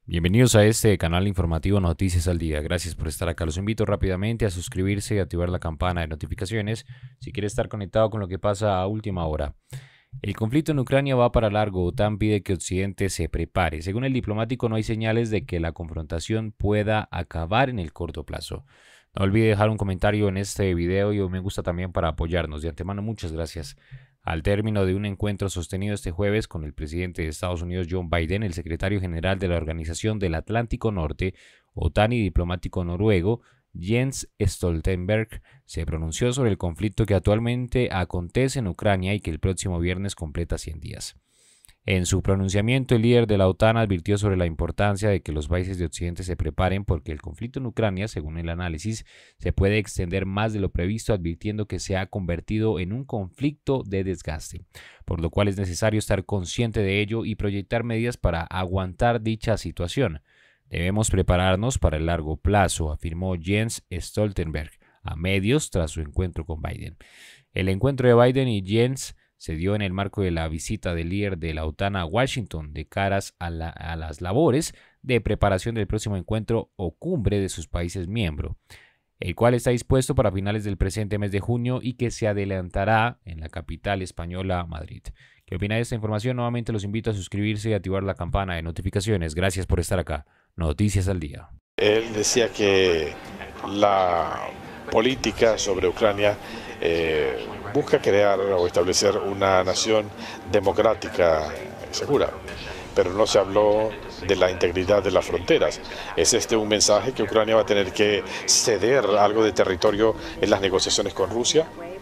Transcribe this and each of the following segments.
Bienvenidos a este canal informativo Noticias al Día. Gracias por estar acá. Los invito rápidamente a suscribirse y activar la campana de notificaciones si quiere estar conectado con lo que pasa a última hora. El conflicto en Ucrania va para largo. OTAN pide que Occidente se prepare. Según el diplomático, no hay señales de que la confrontación pueda acabar en el corto plazo. No olvide dejar un comentario en este video y un me gusta también para apoyarnos. De antemano, muchas gracias. Al término de un encuentro sostenido este jueves con el presidente de Estados Unidos, Joe Biden, el secretario general de la Organización del Atlántico Norte, OTAN, y diplomático noruego, Jens Stoltenberg, se pronunció sobre el conflicto que actualmente acontece en Ucrania y que el próximo viernes completa 100 días. En su pronunciamiento, el líder de la OTAN advirtió sobre la importancia de que los países de Occidente se preparen porque el conflicto en Ucrania, según el análisis, se puede extender más de lo previsto, advirtiendo que se ha convertido en un conflicto de desgaste, por lo cual es necesario estar consciente de ello y proyectar medidas para aguantar dicha situación. Debemos prepararnos para el largo plazo, afirmó Jens Stoltenberg a medios tras su encuentro con Biden. El encuentro de Biden y Jens se dio en el marco de la visita del líder de la OTAN a Washington de caras a las labores de preparación del próximo encuentro o cumbre de sus países miembros, el cual está dispuesto para finales del presente mes de junio y que se adelantará en la capital española, Madrid. ¿Qué opina de esta información? Nuevamente los invito a suscribirse y activar la campana de notificaciones. Gracias por estar acá. Noticias al Día. Él decía que la política sobre Ucrania busca crear o establecer una nación democrática segura, pero no se habló de la integridad de las fronteras. ¿Es este un mensaje que Ucrania va a tener que ceder algo de territorio en las negociaciones con Rusia?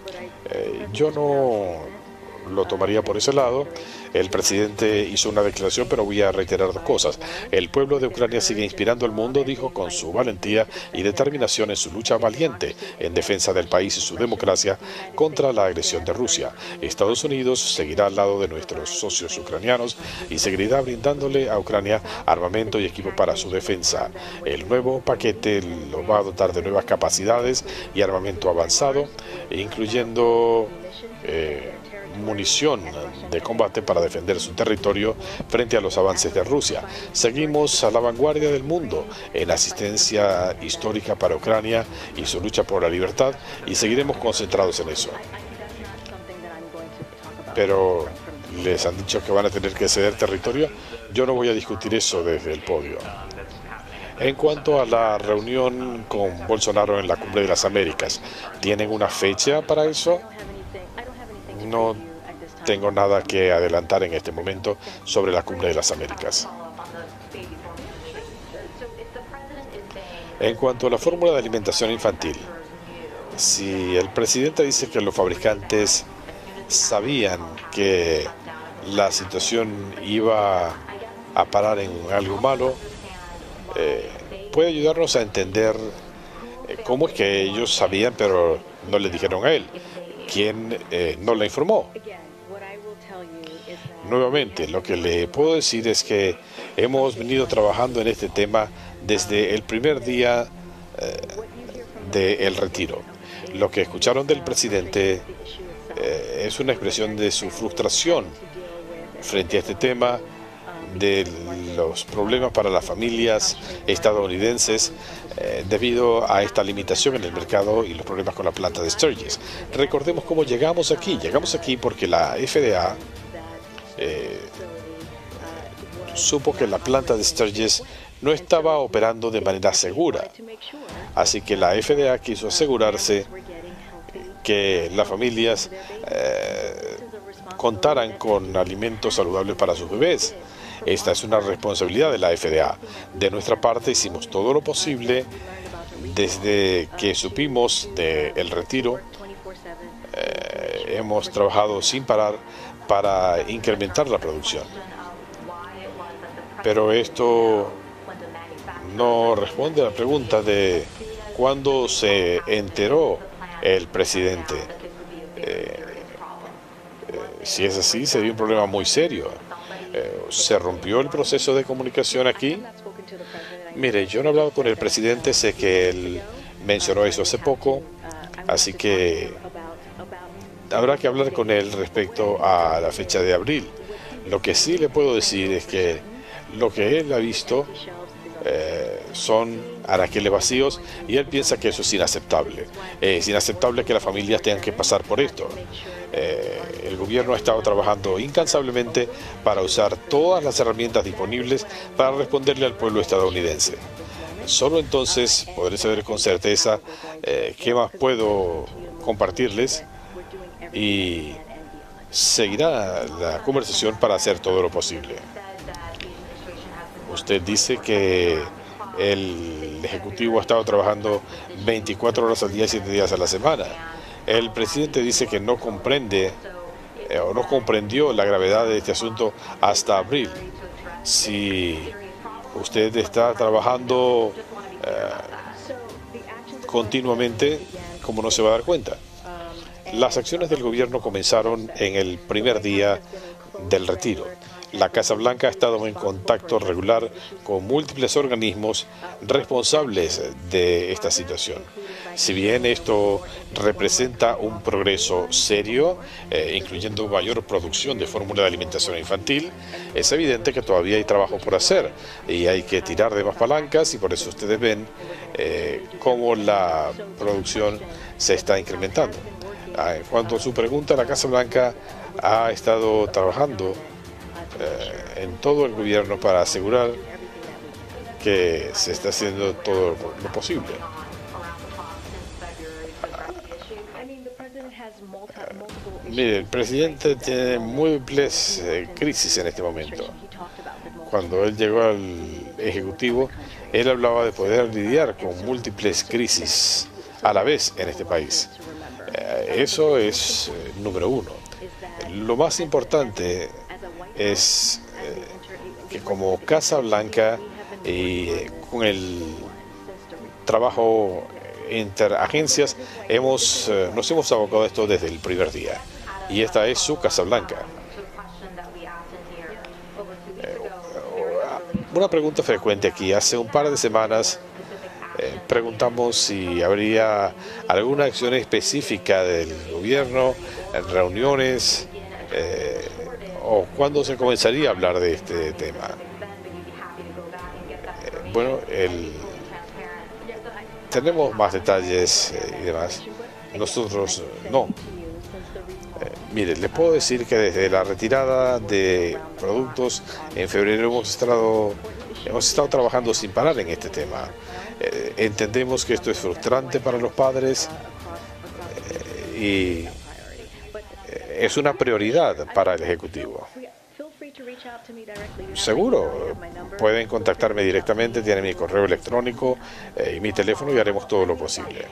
Yo no lo tomaría por ese lado. El presidente hizo una declaración, pero voy a reiterar dos cosas. El pueblo de Ucrania sigue inspirando al mundo, dijo, con su valentía y determinación en su lucha valiente en defensa del país y su democracia contra la agresión de Rusia. Estados Unidos seguirá al lado de nuestros socios ucranianos y seguirá brindándole a Ucrania armamento y equipo para su defensa. El nuevo paquete lo va a dotar de nuevas capacidades y armamento avanzado, incluyendo munición de combate para defender su territorio frente a los avances de Rusia. Seguimos a la vanguardia del mundo en asistencia histórica para Ucrania y su lucha por la libertad y seguiremos concentrados en eso. Pero les han dicho que van a tener que ceder territorio. Yo no voy a discutir eso desde el podio. En cuanto a la reunión con Bolsonaro en la Cumbre de las Américas, ¿tienen una fecha para eso? No tengo nada que adelantar en este momento sobre la Cumbre de las Américas. En cuanto a la fórmula de alimentación infantil, si el presidente dice que los fabricantes sabían que la situación iba a parar en algo malo, puede ayudarnos a entender cómo es que ellos sabían pero no le dijeron a él. ¿Quién no la informó? Nuevamente, lo que le puedo decir es que hemos venido trabajando en este tema desde el primer día del retiro. Lo que escucharon del presidente es una expresión de su frustración frente a este tema, de los problemas para las familias estadounidenses debido a esta limitación en el mercado y los problemas con la planta de Sturgis. Recordemos cómo llegamos aquí. Llegamos aquí porque la FDA supo que la planta de Sturgis no estaba operando de manera segura. Así que la FDA quiso asegurarse que las familias contaran con alimentos saludables para sus bebés. Esta es una responsabilidad de la FDA. De nuestra parte hicimos todo lo posible desde que supimos del retiro. Hemos trabajado sin parar para incrementar la producción. Pero esto no responde a la pregunta de cuándo se enteró el presidente. Si es así, sería un problema muy serio. ¿Se rompió el proceso de comunicación aquí? Mire, yo no he hablado con el presidente, sé que él mencionó eso hace poco, así que habrá que hablar con él respecto a la fecha de abril. Lo que sí le puedo decir es que Lo que él ha visto son anaqueles vacíos y él piensa que eso es inaceptable. Es inaceptable que las familias tengan que pasar por esto. El gobierno ha estado trabajando incansablemente para usar todas las herramientas disponibles para responderle al pueblo estadounidense. Solo entonces podré saber con certeza qué más puedo compartirles y seguirá la conversación para hacer todo lo posible. Usted dice que el Ejecutivo ha estado trabajando 24 horas al día, 7 días a la semana. El presidente dice que no comprende o no comprendió la gravedad de este asunto hasta abril. Si usted está trabajando continuamente, ¿cómo no se va a dar cuenta? Las acciones del gobierno comenzaron en el primer día del retiro. La Casa Blanca ha estado en contacto regular con múltiples organismos responsables de esta situación. Si bien esto representa un progreso serio, incluyendo mayor producción de fórmula de alimentación infantil, es evidente que todavía hay trabajo por hacer y hay que tirar de más palancas, y por eso ustedes ven cómo la producción se está incrementando. En cuanto a su pregunta, la Casa Blanca ha estado trabajando en todo el gobierno para asegurar que se está haciendo todo lo posible. Mire, el presidente tiene múltiples crisis en este momento. Cuando él llegó al Ejecutivo, él hablaba de poder lidiar con múltiples crisis a la vez en este país. Eso es número uno. Lo más importante es que como Casa Blanca y con el trabajo interagencias nos hemos abocado a esto desde el primer día, y esta es su Casa Blanca. Una pregunta frecuente aquí: hace un par de semanas preguntamos si habría alguna acción específica del gobierno en reuniones o cuándo se comenzaría a hablar de este tema. Bueno, tenemos más detalles y demás. Nosotros no. Mire, les puedo decir que desde la retirada de productos en febrero hemos estado trabajando sin parar en este tema. Entendemos que esto es frustrante para los padres y es una prioridad para el Ejecutivo. Seguro, pueden contactarme directamente, tienen mi correo electrónico y mi teléfono, y haremos todo lo posible.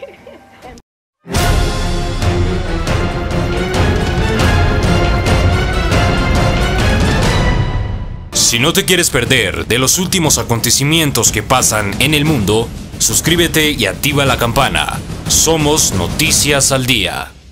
Si no te quieres perder de los últimos acontecimientos que pasan en el mundo, suscríbete y activa la campana. Somos Noticias al Día.